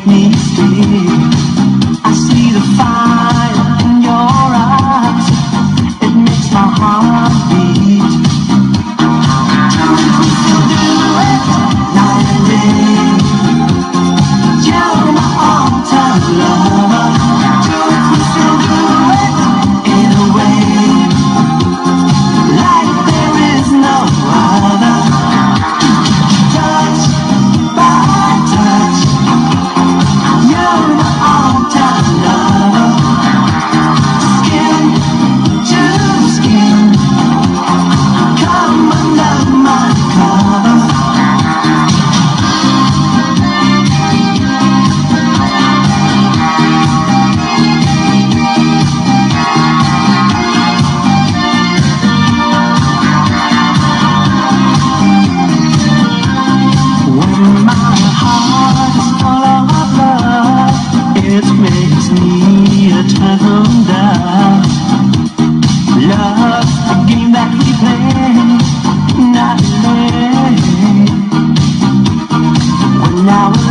make me stay. I see the fire in your eyes, it makes my heart beat. We still do it night and day. You're my all-time lover. We still do it in a way like there is no other. Touch by touch, you're my all-time lover. Skin to skin, come under my cover. When my heart is full of love, it makes me a thunder. Love's a game that we play, not play. When I was